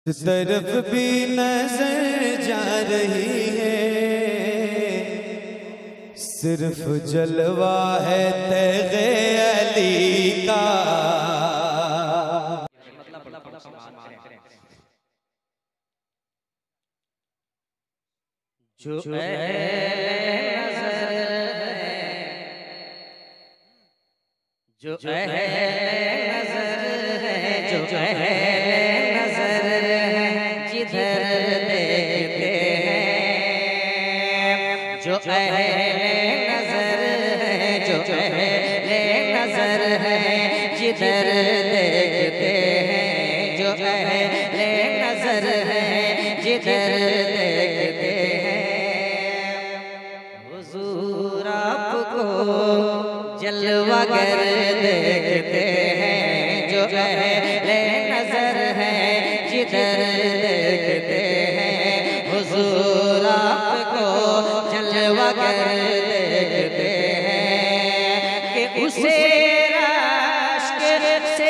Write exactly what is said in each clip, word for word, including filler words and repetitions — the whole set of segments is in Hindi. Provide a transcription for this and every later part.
तरफ भी नजर जा रही है, सिर्फ जलवा है तेगे अली का। जो जो नजर है, जो नजर है, जिधर देखते हैं। जो नजर है, जो नजर है, जिधर देखते हैं। जो नजर है, जिधर देखते हैं। हुजूर आपको जलवागर देखते हैं। जो नजर है, जिधर देखते हैं। हुजूर आपको जलवागर देखते हैं कि उसे रश्क से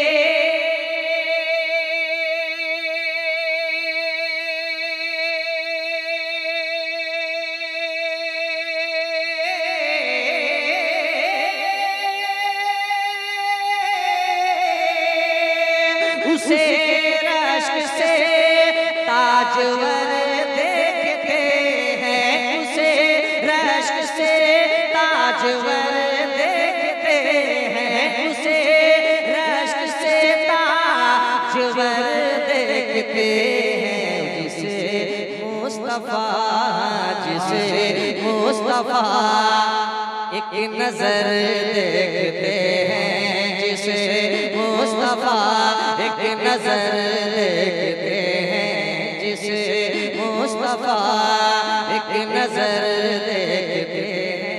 उसे रश्क से ताजवर देखते हैं। उसे रश्क से ताजवर देखते हैं। उसे रश्क से ताजवर देखते हैं। जिसे मुस्तफा जिसे मुस्तफा एक नजर देखते हैं। जिसे मुस्तफा एक नजर देखते हैं। जिसे मुस्तफा एक नजर देखते हैं।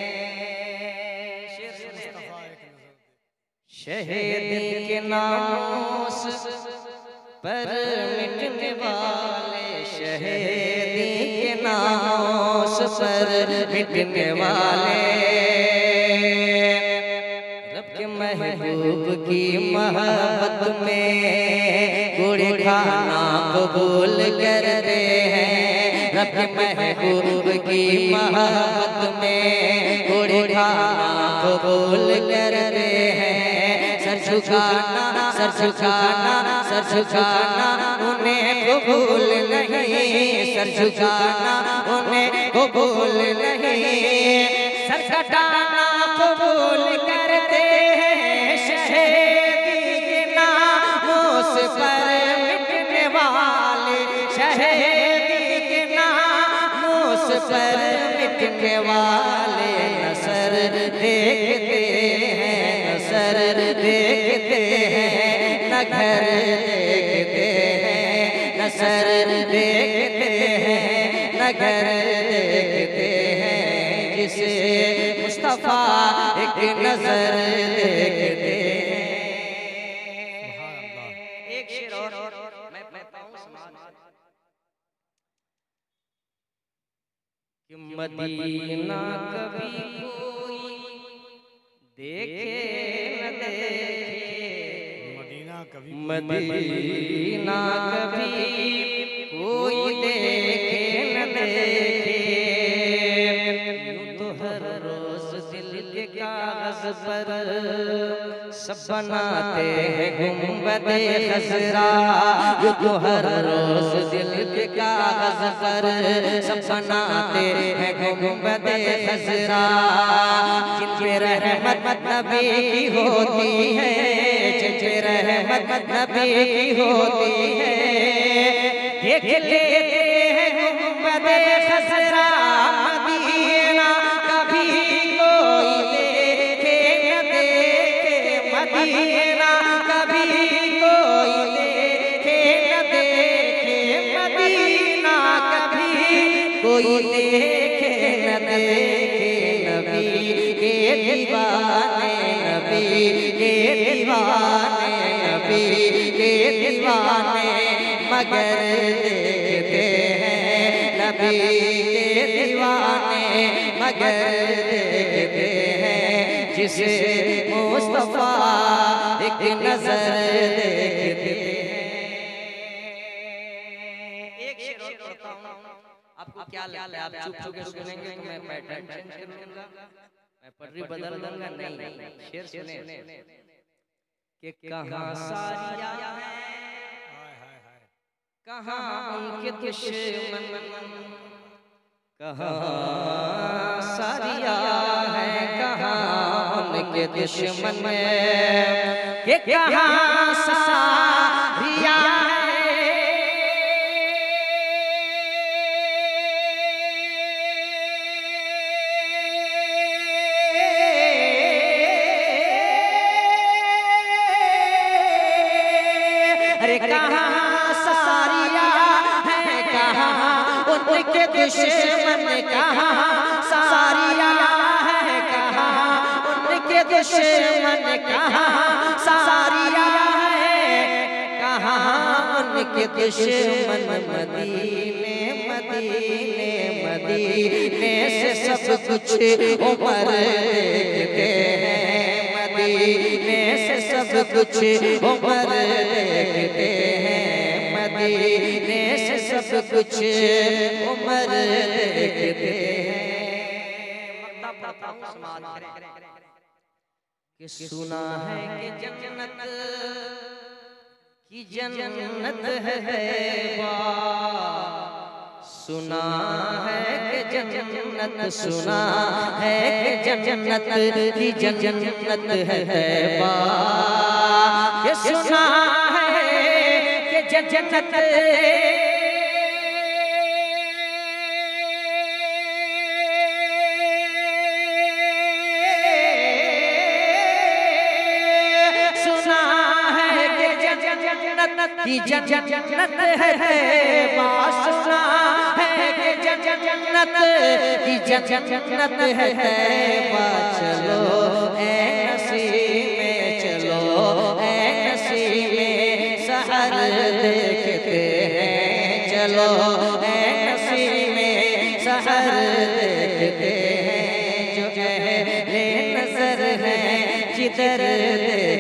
शहीदी के नामों पर मिटने वाले, शहीदी के नामों पर मिटने वाले, महबूब की मोहब्बत में गुड़ खाना कबूल करते हैं। रब महबूब की मोहब्बत में गुड़ खाना कबूल करते हैं। सर झुकाना सर झुकाना सर झुकाना उन्हें कबूल नहीं। सर झुकाना उन्हें कबूल नहीं। सर कटाना कबूल करते हैं। शहीदी के नामों पर मिटने वाले, शहीदी के नामों पर मिटने वाले नसर देखते हैं। नसर देखते हैं, न घर देखते हैं। नसर देखते हैं, न घर देखते हैं। जिसे मुस्तफा एक नजर देखते हैं। एक शेर और मैं मैं कि मदीना कभी कोई देखे न देखे। मदीना कभी मदीना कभी कोई देखे न देखे। यूं तो हर रोज दिल के कागज पर सब बनाते हैं गुंबदे खजरा। यूं तो हर रोज दिल के कागज पर सब बनाते हैं गुंबदे खजरा। जिन पे रहमत नबी की होती है, जिन पे रहमत नबी की होती है, देख लेते हैं गुंबदे खजरा। मदीना कभी कोई देखे न देखे। मदीना कभी कोई देखे न देखे। मदीना कभी कोई देखे न देखे। नबी के दीवाने, नबी के दीवाने, नबी के दीवाने मगर देखते हैं। नबी के दीवाने मगर देखते हैं। जिसे मुस्तफा एक नजर देखते हैं। एक शेर और पढ़ता हूँ, आपको क्या लगता है? आप चुप चुप के सुनेंगे तो मैं पैटर्न चेंज कर लूंगा, मैं पटरी बदल लूंगा। नहीं, शेर सुने कि कहाँ सारिया है, कहाँ उनके दुश्मन, कहाँ सारिया है, कहाँ उनके दुश्मन, कि कहाँ सारिया है। अरे कहाँ सारिया है, कहाँ उनके दुश्मन, कहाँ सारिया है, कहाँ उनके दुश्मन, कहाँ सारिया है, कहाँ उनके दुश्मन। मदीने मदीने मदीने से सब कुछ उमर देखते हैं, मदीने से सब कुछ उमर देखते हैं, मदीने से सब कुछ उमर देखते हैं। कि सुना है कि जन्नत की जन्नत है तैबा, सुना है कि जन्नत, सुना है कि जन्नत की जन्नत है तैबा, ये सुना है कि जन्नत की जन्नत है तैबा, सुना है कि जन्नत की जन्नत है तैबा। चलो ऐ नसीमे, चलो ऐ नसीमे सहर देखते हैं, चलो ऐ नसीमे सहर देखते हैं, जो अहले नजर है जिधर